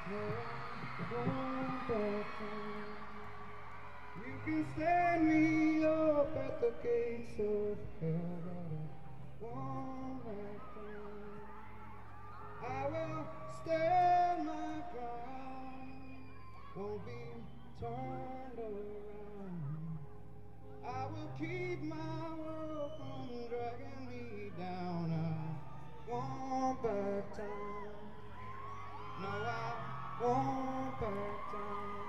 No, I won't back down. You can stand me up at the gates of hell, but I won't back down. I will stand my ground, won't be turned around. I will keep my world from dragging me down. I won't back down. No, I won't back down.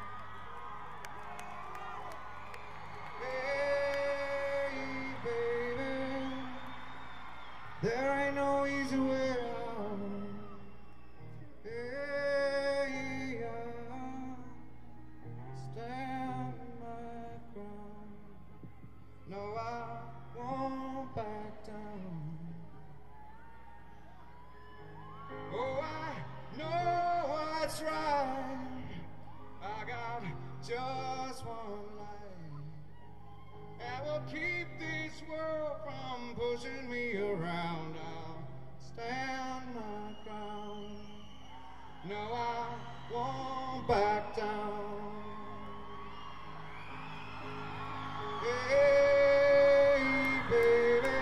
Hey, baby, there ain't no easy way out. Hey, I stand my ground. No, I won't back down. Oh, I know what's right. I got just one life. I will keep this world from pushing me around. I'll stand my ground. No, I won't back down. Hey, baby,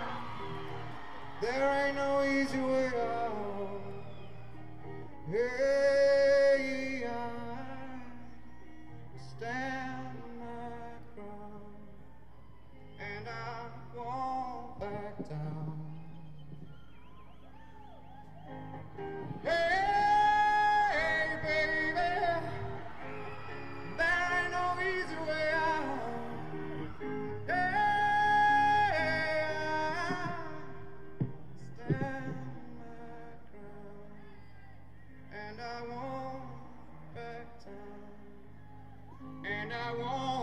there ain't no easy way out. Hey, I stand my ground, and I won't back down. Hey, baby, there ain't no easy way out. Hey, I stand my ground, and I won't back down, and I won't